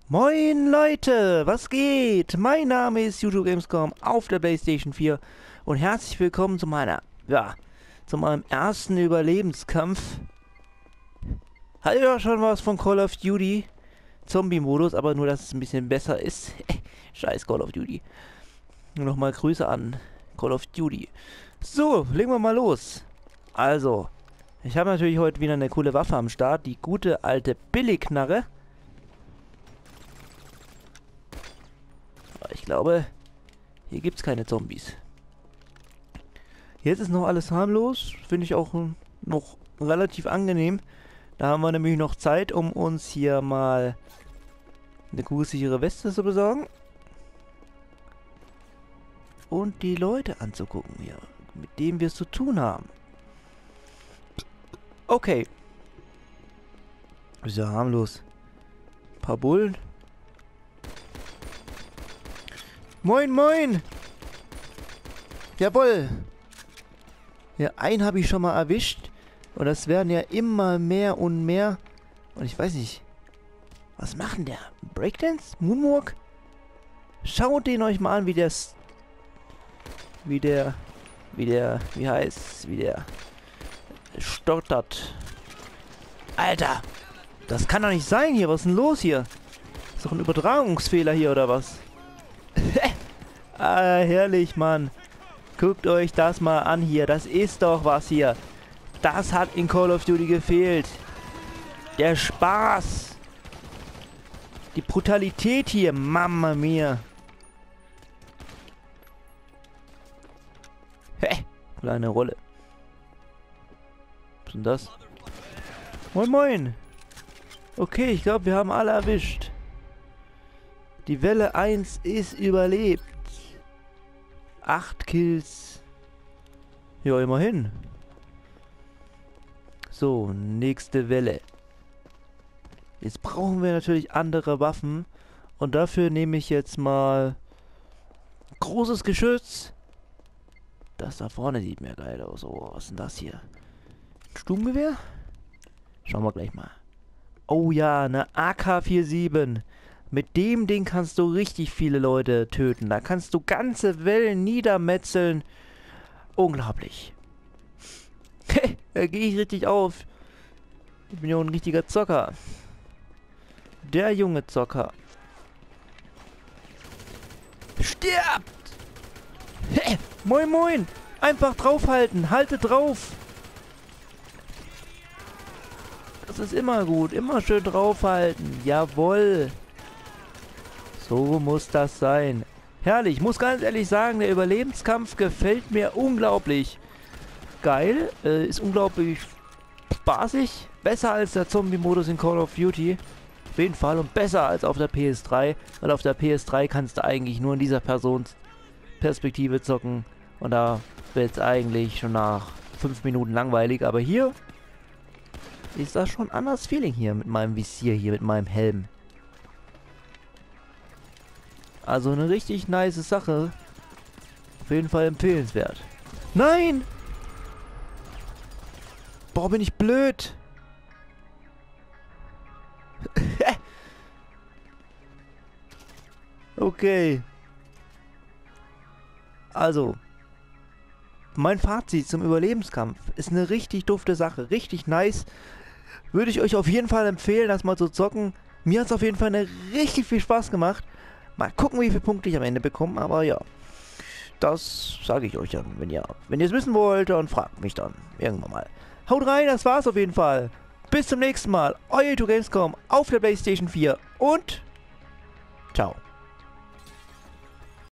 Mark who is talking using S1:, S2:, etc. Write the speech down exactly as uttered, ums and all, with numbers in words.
S1: Moin Leute, was geht? Mein Name ist YouTube Gamescom auf der PlayStation vier und herzlich willkommen zu meiner, ja, zu meinem ersten Überlebenskampf. Hattet ihr doch schon was von Call of Duty? Zombie-Modus, aber nur, dass es ein bisschen besser ist. Scheiß Call of Duty. Nur nochmal Grüße an Call of Duty. So, legen wir mal los. Also, ich habe natürlich heute wieder eine coole Waffe am Start, die gute alte Billigknarre. Ich glaube, hier gibt es keine Zombies. Jetzt ist noch alles harmlos. Finde ich auch noch relativ angenehm. Da haben wir nämlich noch Zeit, um uns hier mal eine kugelsichere Weste zu besorgen. Und die Leute anzugucken hier, mit denen wir es zu tun haben. Okay. Ist ja harmlos. Ein paar Bullen. Moin, moin! Jawohl! Ja, einen habe ich schon mal erwischt. Und das werden ja immer mehr und mehr. Und ich weiß nicht. Was machen der? Breakdance? Moonwalk? Schaut den euch mal an, wie der... Wie der... Wie der... Wie heißt... Wie der... stottert. Alter! Das kann doch nicht sein hier. Was ist denn los hier? Ist doch ein Übertragungsfehler hier, oder was? Ah, herrlich, Mann. Guckt euch das mal an hier. Das ist doch was hier. Das hat in Call of Duty gefehlt. Der Spaß. Die Brutalität hier. Mamma mia. Hä? Kleine Rolle. Was ist denn das? Moin, moin. Okay, ich glaube, wir haben alle erwischt. Die Welle eins ist überlebt. Acht Kills. Ja, immerhin. So, nächste Welle. Jetzt brauchen wir natürlich andere Waffen. Und dafür nehme ich jetzt mal großes Geschütz. Das da vorne sieht mir geil aus. Oh, was ist denn das hier? Ein Sturmgewehr? Schauen wir gleich mal. Oh ja, eine A K siebenundvierzig. Mit dem Ding kannst du richtig viele Leute töten. Da kannst du ganze Wellen niedermetzeln. Unglaublich. Da gehe ich richtig auf. Ich bin ja ein richtiger Zocker. Der junge Zocker. Stirbt! Moin, moin! Einfach draufhalten. Halte drauf. Das ist immer gut. Immer schön draufhalten. Jawohl. So muss das sein. Herrlich. Ich muss ganz ehrlich sagen, der Überlebenskampf gefällt mir unglaublich. Geil. Äh, ist unglaublich spaßig. Besser als der Zombie-Modus in Call of Duty. Auf jeden Fall. Und besser als auf der P S drei. Weil auf der P S drei kannst du eigentlich nur in dieser Personsperspektive zocken. Und da wird es eigentlich schon nach fünf Minuten langweilig. Aber hier ist das schon ein anderes Feeling hier mit meinem Visier hier, mit meinem Helm. Also eine richtig nice Sache. Auf jeden Fall empfehlenswert. Nein! Boah, bin ich blöd. Okay. Also. Mein Fazit zum Überlebenskampf ist eine richtig dufte Sache. Richtig nice. Würde ich euch auf jeden Fall empfehlen, das mal zu zocken. Mir hat es auf jeden Fall eine richtig viel Spaß gemacht. Mal gucken, wie viele Punkte ich am Ende bekomme, aber ja. Das sage ich euch dann, wenn ihr, wenn ihr es wissen wollt, dann fragt mich dann irgendwann mal. Haut rein, das war's auf jeden Fall. Bis zum nächsten Mal. Euer YouTube Gamescom auf der PlayStation vier und ciao.